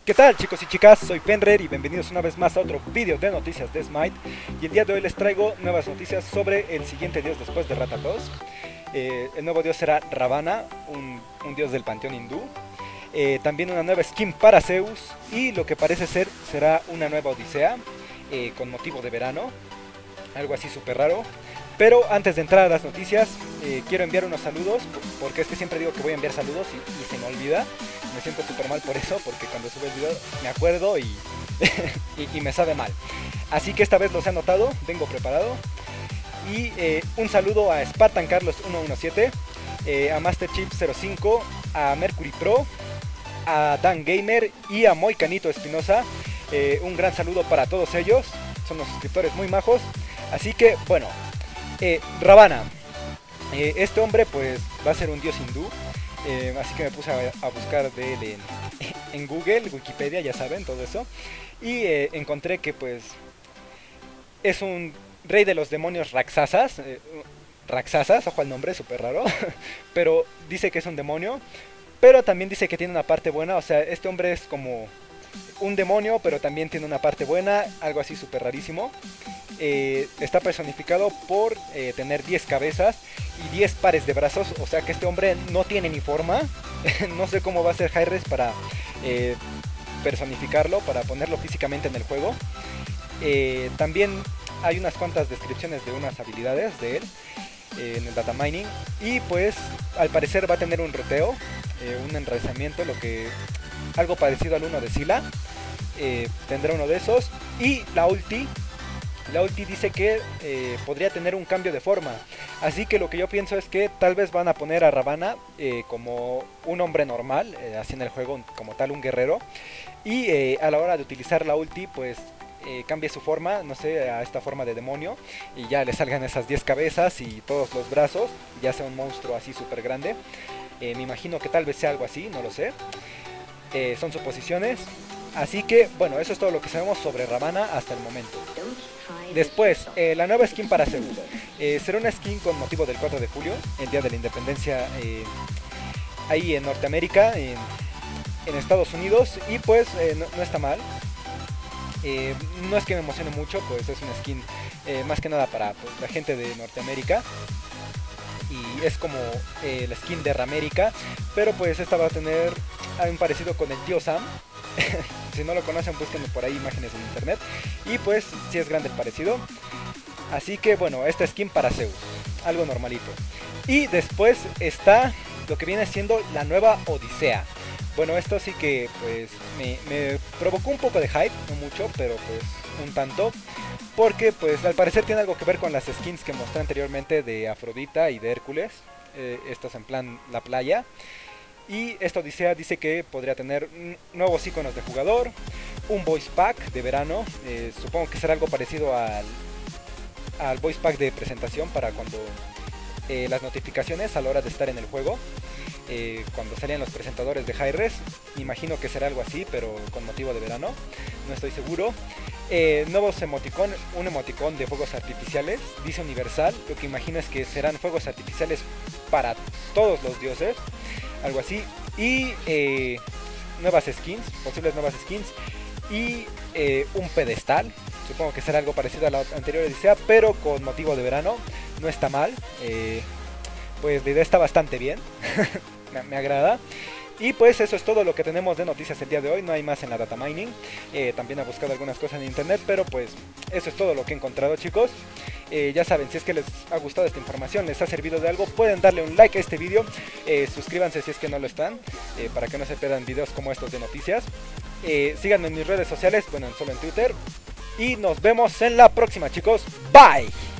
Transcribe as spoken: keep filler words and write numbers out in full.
¿Qué tal, chicos y chicas? Soy Fenrir y bienvenidos una vez más a otro vídeo de noticias de Smite. Y el día de hoy les traigo nuevas noticias sobre el siguiente dios después de Rathalos. eh, El nuevo dios será Ravana, un, un dios del panteón hindú. eh, También una nueva skin para Zeus y lo que parece ser será una nueva Odisea eh, con motivo de verano, algo así súper raro. Pero antes de entrar a las noticias, eh, quiero enviar unos saludos, porque es que siempre digo que voy a enviar saludos y, y se me olvida. Me siento súper mal por eso, porque cuando sube el video me acuerdo y, y, y me sabe mal. Así que esta vez los he anotado, vengo preparado. Y eh, un saludo a Spartan Carlos ciento diecisiete, eh, a Master Chief cero cinco, a Mercury Pro, a Dan Gamer y a Moicanito Espinosa. Eh, un gran saludo para todos ellos, son los suscriptores muy majos. Así que bueno, eh, Ravana, eh, este hombre pues va a ser un dios hindú. Eh, así que me puse a, a buscar de él en, en Google, Wikipedia, ya saben, todo eso. Y eh, encontré que pues es un rey de los demonios Raksasas. Eh, Raksasas, ojo al nombre, súper raro. Pero dice que es un demonio. Pero también dice que tiene una parte buena. O sea, este hombre es como un demonio, pero también tiene una parte buena. Algo así súper rarísimo. Eh, está personificado por eh, tener diez cabezas y diez pares de brazos, o sea que este hombre no tiene ni forma. No sé cómo va a ser Hi-Rez para eh, personificarlo, para ponerlo físicamente en el juego. Eh, también hay unas cuantas descripciones de unas habilidades de él eh, en el data mining, y pues al parecer va a tener un roteo, eh, un enraizamiento, lo que algo parecido al uno de Sila. Eh, tendrá uno de esos, y la ulti La ulti dice que eh, podría tener un cambio de forma. Así que lo que yo pienso es que tal vez van a poner a Ravana eh, como un hombre normal, eh, así en el juego, como tal un guerrero. Y eh, a la hora de utilizar la ulti pues eh, cambie su forma, no sé, a esta forma de demonio. Y ya le salgan esas diez cabezas y todos los brazos, ya sea un monstruo así súper grande. eh, Me imagino que tal vez sea algo así, no lo sé. eh, Son suposiciones. Así que bueno, eso es todo lo que sabemos sobre Ravana hasta el momento. Después, eh, la nueva skin para Zeus. Eh, será una skin con motivo del cuatro de julio, el día de la independencia, eh, ahí en Norteamérica, en, en Estados Unidos. Y pues eh, no, no está mal. Eh, no es que me emocione mucho, pues es una skin eh, más que nada para pues, la gente de Norteamérica. Y es como eh, la skin de Ramérica, pero pues esta va a tener un parecido con el tío Sam. Si no lo conocen, busquen por ahí imágenes en internet. Y pues sí es grande el parecido. Así que bueno, esta skin para Zeus, algo normalito. Y después está lo que viene siendo la nueva Odisea. Bueno, esto sí que pues me, me provocó un poco de hype, no mucho, pero pues un tanto. Porque pues al parecer tiene algo que ver con las skins que mostré anteriormente de Afrodita y de Hércules. eh, Estos en plan la playa. Y esta Odisea dice que podría tener nuevos iconos de jugador, un voice pack de verano, eh, supongo que será algo parecido al, al voice pack de presentación para cuando eh, las notificaciones a la hora de estar en el juego, eh, cuando salían los presentadores de Hi-Rez. Imagino que será algo así, pero con motivo de verano, no estoy seguro. Eh, nuevos emoticón, un emoticón de fuegos artificiales, dice universal, lo que imagino es que serán fuegos artificiales para todos los dioses, algo así. Y eh, nuevas skins, posibles nuevas skins. Y eh, un pedestal, supongo que será algo parecido a la anterior Odisea, pero con motivo de verano. No está mal, eh, pues la idea está bastante bien. me, me agrada. Y pues eso es todo lo que tenemos de noticias el día de hoy. No hay más en la data mining. eh, También he buscado algunas cosas en internet, pero pues eso es todo lo que he encontrado, chicos. eh, Ya saben, si es que les ha gustado esta información, les ha servido de algo, pueden darle un like a este video. eh, Suscríbanse si es que no lo están, eh, para que no se pierdan videos como estos de noticias. eh, Síganme en mis redes sociales, bueno, solo en Twitter. Y nos vemos en la próxima, chicos. Bye.